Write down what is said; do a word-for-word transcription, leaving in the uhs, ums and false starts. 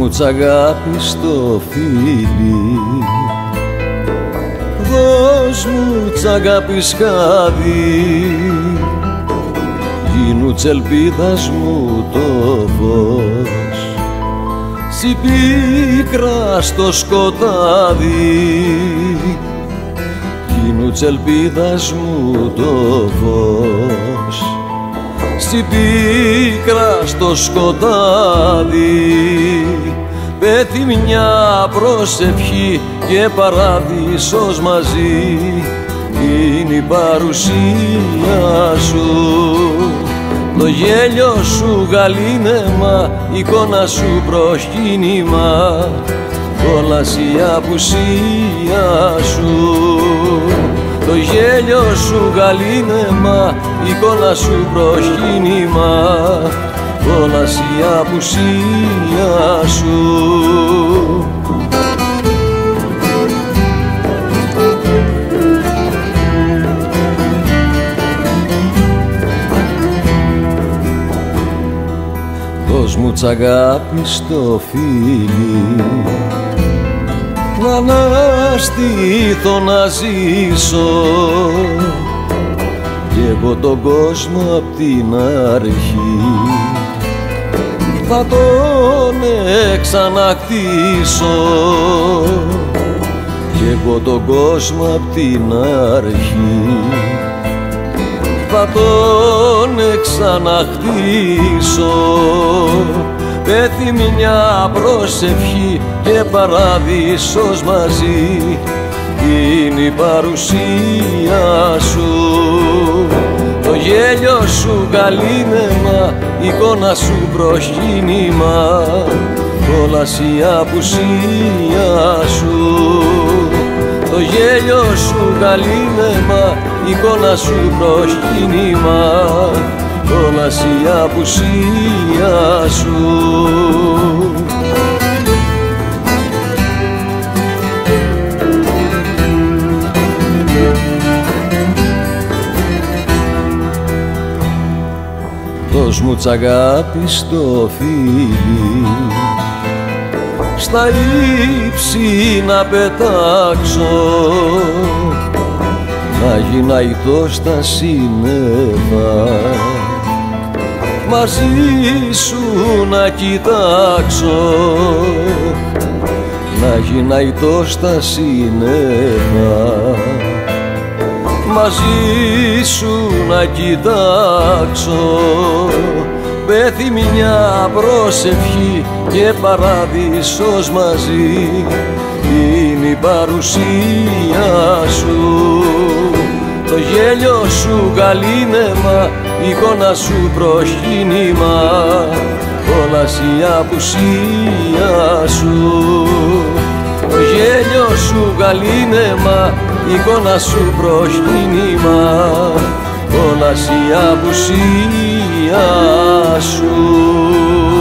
μου τ' αγάπης στο φίλι, δώσ' μου τ' αγάπης χάδι, γίνου τ' ελπίδας μου το φως, στη πίκρα στο σκοτάδι, γίνου τ' ελπίδας μου το φως, στη πίκρα στο σκοτάδι. Πέτει μια προσευχή και παράδεισος μαζί, είναι η παρουσία σου, το γέλιο σου γαλήνεμα, εικόνα σου προσκύνημα, κόλαση η απουσία σου. Το γέλιο σου γαλήνεμα, εικόνα σου προσκύνημα, κόλαση η απουσία σου. Δώσ' μου τ' αγάπης στο φίλι, να αναστηθώ να ζήσω, κι εγώ τον κόσμο απ' την αρχή θα τον εξανακτήσω, κι εγώ τον κόσμο απ' την αρχή θα τον εξανακτήσω. Πέτει μια προσευχή και παράδεισος μαζί, είναι η παρουσία σου, το γέλιο σου γαλήνεμα, εικόνα σου προσκύνημα, κόλαση η απουσία σου. Το γέλιο σου γαλήνεμα, εικόνα σου προσκύνημα, κόλαση η απουσία σου. Δώσ' μου τ' αγάπης στο φίλι, στα ύψη να πετάξω, να γυναϊτώ στα σύννεφα, μαζί σου να κοιτάξω, να γυναϊτώ στα σύννεφα, μαζί σου να κοιτάξω. Πέθει μια προσευχή και παράδεισος μαζί, είναι η παρουσία σου, το γέλιο σου γαλήνεμα, εικόνα σου προσκύνημα, κόλαση η απουσία σου. Το γέλιο σου γαλήνεμα, εικόνα σου προσκύνημα, κόλαση η απουσία σου.